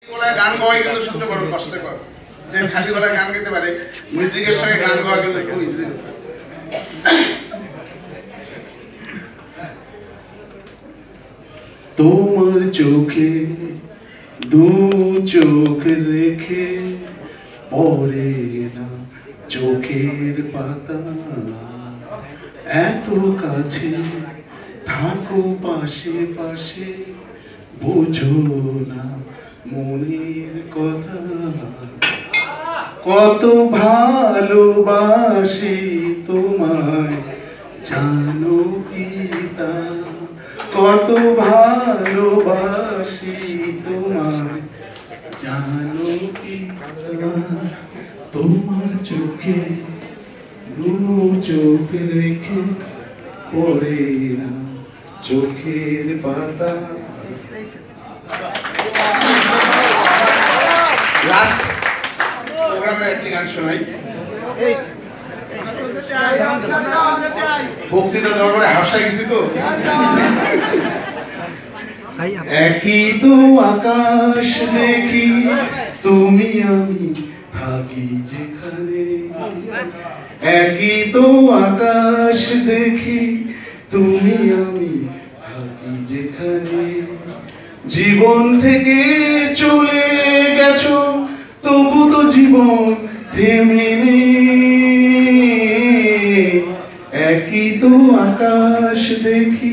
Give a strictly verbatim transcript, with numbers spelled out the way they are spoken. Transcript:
গলায় গান গাওয়াই কিন্তু সবচেয়ে বড় কষ্টকর। যে খালি গলায় গান গাইতে পারে, মিউজিকের সঙ্গে গান গাওয়া কিন্তু খুব ইজি। তোমার চোখে দু চোখ রেখে পড়ে না চোখের পাতা, এত কাছে থাকো পাশে পাশে, বুঝো না মনের কথা। কত ভালোবাসি তোমায় জানো কি তা, কত ভালোবাসি তোমায় জানো কি তা। তোমার চোখে দু চোখ রেখে পড়ে না চোখের পাতা। লাস্ট প্রোগ্রামের একটি গান শোনাই। বক্তৃতা দেওয়ার পরে হাফসা গেছি তো। একই তো আকাশ দেখি তুমি আমি থাকি যেখানে, একই তো আকাশ দেখি তুমি আমি থাকি যেখানে। জীবন থেকে চলে গেছো তবু তো জীবন থেমে নেই, একই তো আকাশ দেখি